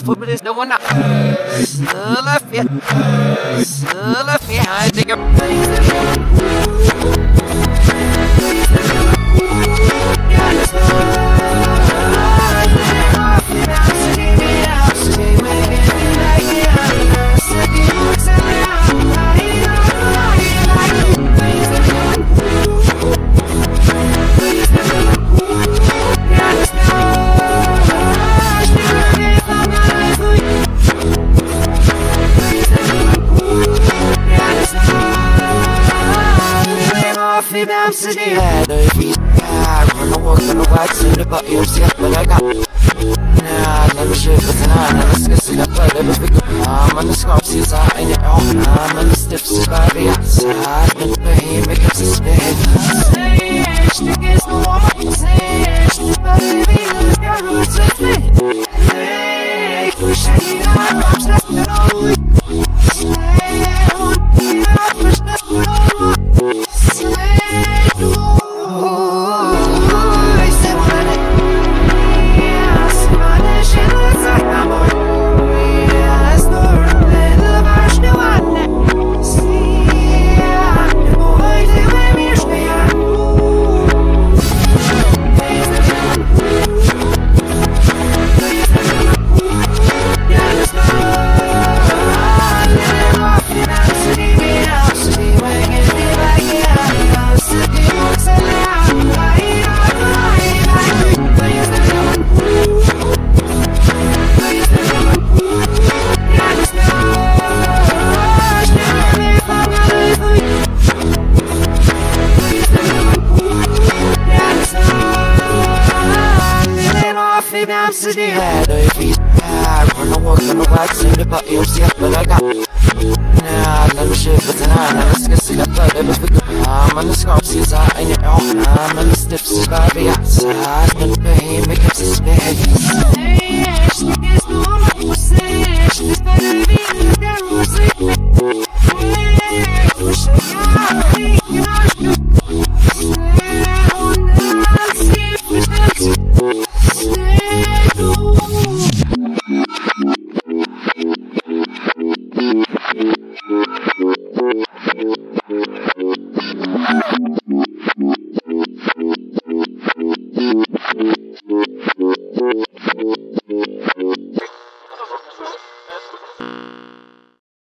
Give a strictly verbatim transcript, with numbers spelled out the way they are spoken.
for this no one. Still a fear. Still a fear. I think I'm sitting here, the feet. I wanna walk on the white side of your yourself, but I got. Nah, let me shift with an eye, let me skip it, but it was big. I'm on the scarf, see, I ain't it all. I'm on the stiff, survive the outside. The pain makes us spin. Say, niggas, no one say, but baby, look at who's a fit. Hey, push it out, I'm just not always. I'm sitting here, the feet. I wanna walk on the white side of your yourself, but I got. Nah, let me shift with an eye, let me skip it, but it was big. I'm on the scarf, see, I ain't it all. I'm on the stiff, survive the outside. The pain makes us spin. Say, niggas, no one say, this baby, look at who's a fit. Hey, push it out, hey, you know, Thank you.